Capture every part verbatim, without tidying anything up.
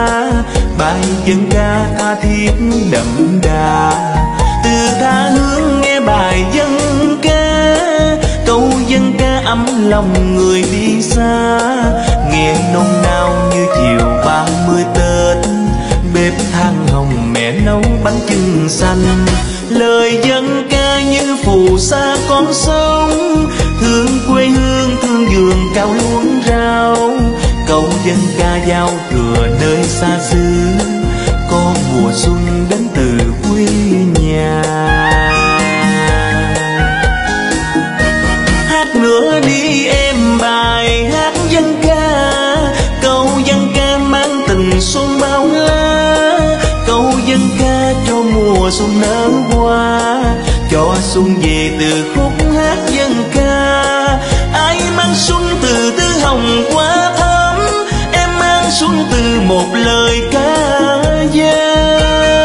bài dân ca tha thiết đậm đà. Từ tha hương nghe bài dân ca, câu dân ca ấm lòng người đi xa. Nghe nôn nao như chiều ba mươi Tết, bếp than hồng mẹ nấu bánh chưng xanh. Lời dân ca như phù sa con sông, thương quê hương thương vườn cao luống rau. Câu dân ca giao thừa nơi xa xứ, có mùa xuân đến từ quê nhà. Hát nữa đi em bài hát dân ca, câu dân ca mang tình xuân bao la. Câu dân ca cho mùa xuân nở hoa, cho xuân về từ khúc hát dân ca. Ai mang xuân từ tư hồng quá thắm, em mang xuân từ một lời ca dao.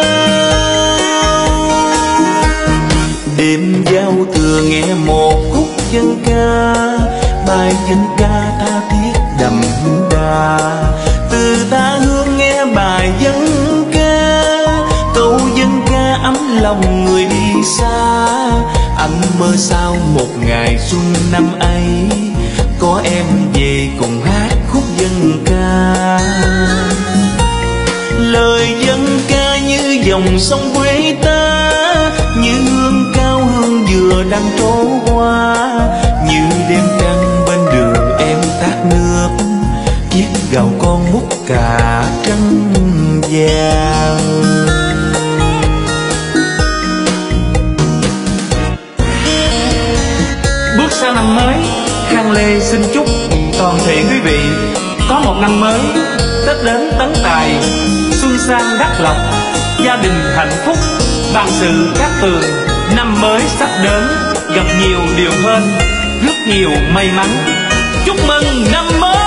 Đêm giao thừa nghe một khúc dân ca, bài dân ca tha thiết đậm đà. Từ tha hương nghe bài dân ca, câu dân ca ấm lòng người đi xa. Anh mơ sao một ngày xuân năm ấy, có em về cùng hát khúc dân ca. Lời dân ca như dòng sông quê ta, như hương cao hương dừa đang trổ hoa. Như đêm trăng bên đường em tát nước, chiếc gầu con múc cà trắng vàng. Bước sang năm mới, Khang Lê xin chúc toàn thể quý vị có một năm mới Tết đến tấn tài, xuân sang đắc lộc, gia đình hạnh phúc, vạn sự cát tường. Năm mới sắp đến, gặp nhiều điều hên, rất nhiều may mắn. Chúc mừng năm mới!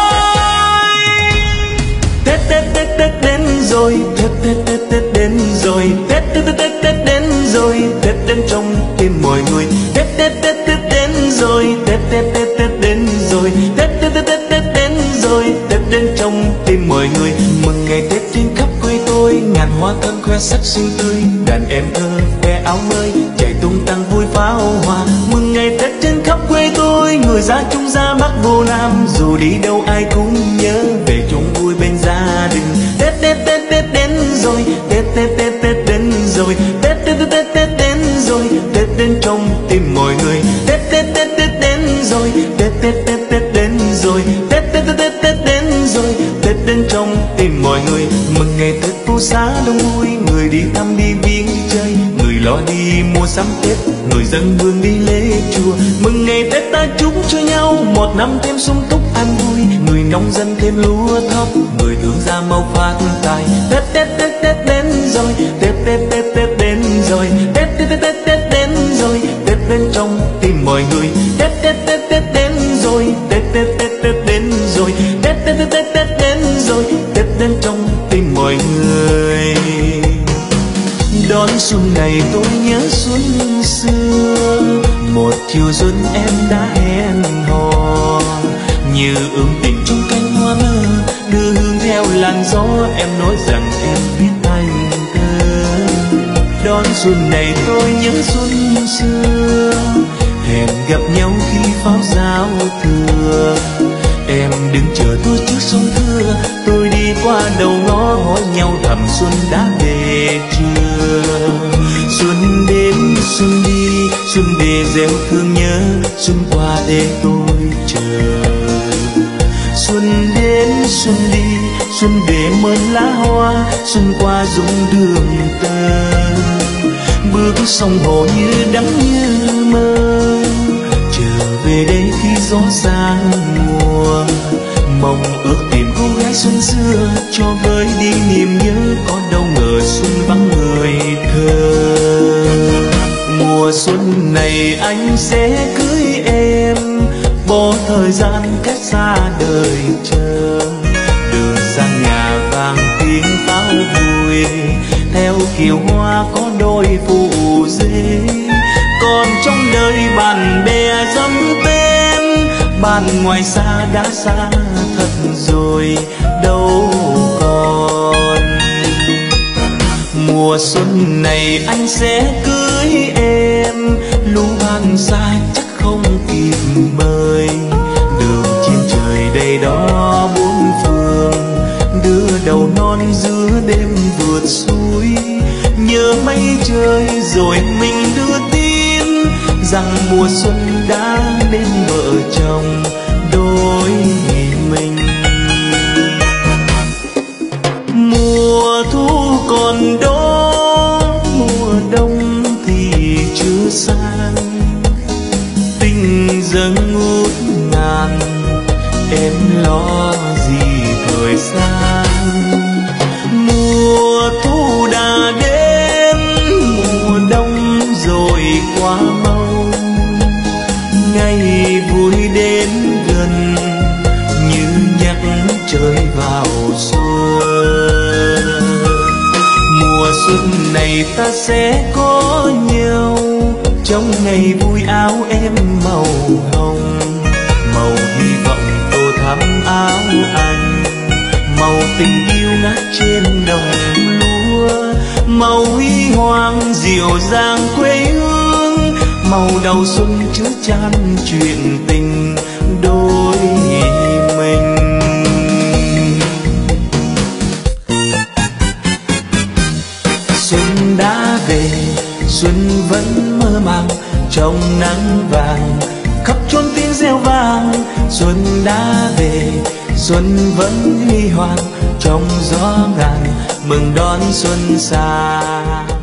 Tết Tết Tết Tết đến rồi, Tết Tết Tết Tết đến rồi, Tết Tết Tết Tết Tết đến rồi, Tết đến trong tim mọi người. Tết Tết Tết Tết đến rồi, Tết Tết Tết Tết đến rồi, Tết Tết Tết Tết Tết đến rồi, Tết đến trong tim mọi người. Mừng ngày Tết trên khắp quê tôi, ngàn hoa thơm khoe sắc xinh tươi, đàn em thơ khoe áo mới chạy tung tăng vui pháo hoa. Mừng ngày Tết trên khắp quê tôi, người ra Trung ra Bắc vô Nam, dù đi đâu ai cũng nhớ về chung vui bên gia đình. Tết Tết Tết Tết đến rồi, Tết Tết Tết Tết đến rồi, Tết Tết Tết Tết Tết đến rồi, Tết đến trong tim mọi người. Tết Tết Tết Tết đến rồi, Tết Tết Tết Tết đến rồi, Tết Tết Tết Tết Tết đến rồi, Tết đến trong tim mọi người. Mừng ngày Tết phố xá đông vui, người đi thăm đi viếng đi chơi, người lo đi mua sắm Tết, người dân hương đi lễ chùa. Mừng ngày Tết ta chúc cho nhau một năm thêm sung túc an vui, người nông dân thêm lúa thóc, người thương gia mau phát tài. Tết Tết Tết Tết đến rồi, Tết Tết Tết Tết đến rồi, Tết Tết Tết Tết Tết đến rồi, Tết đến trong tim mọi người. Tết Tết Tết Tết đến rồi, Tết Tết Tết Tết đến rồi, Tết Tết Tết Tết Tết đến rồi, Tết đến trong tim mọi người. Đón xuân này tôi nhớ xuân xưa, một chiều xuân em đã hẹn hò, như ươm tình trong cánh hoa nở, đưa hương theo làn gió. Em nói rằng em biết anh thơ. Đón xuân này tôi nhớ xuân xưa, hẹn gặp nhau khi pháo giao thừa. Em đứng chờ tôi trước sông Thưa, tôi đi qua đầu ngõ hỏi nhau thầm xuân đã về chưa. Xuân đến xuân đi, xuân về gieo thương nhớ, xuân qua để tôi chờ. Xuân đến xuân đi, xuân về mơn lá hoa, xuân qua dũng đường tơ. Bước sông hồ như đắm như mơ, trở về đây khi gió sang mùa. Mong ước tìm cô gái xuân xưa, cho với đi niềm nhớ, có đâu ngờ xuân vắng người thơ. Mùa xuân này anh sẽ cưới em, bỏ thời gian cách xa đời chờ. Đường sang nhà vàng tiếng pháo vui, theo kiều hoa có đôi phù dê. Còn trong đời bạn bè dăm tên, bạn ngoài xa đã xa thật rồi đâu còn. xuân này anh sẽ cưới em, lũ bạn xa chắc không kịp mời. Đường trên trời đầy đó bốn phương, đưa đầu non giữa đêm vượt suối. Nhớ mây trời rồi mình đưa tin rằng mùa xuân đã đến vợ chồng đôi mình. Mùa thu còn đó, mùa đông thì chưa sang, tình dâng ngút ngàn, em lo gì thời gian. Mùa thu đã đến, mùa đông rồi qua mau, ngày vui đến gần như nhắc trời vào xuân. Mùa xuân này ta sẽ có nhau, trong ngày vui áo em màu hồng, màu hy vọng tô thắm áo anh, màu tình yêu ngát trên đồng lúa, màu huy hoàng dịu dàng quê hương, màu đầu xuân chứa chan chuyện tình đôi mình. Xuân đã về, xuân vẫn mơ màng trong nắng vàng, khắp chốn tiếng reo vang. Xuân đã về, xuân vẫn huy hoàng trong gió ngàn, mừng đón xuân xa.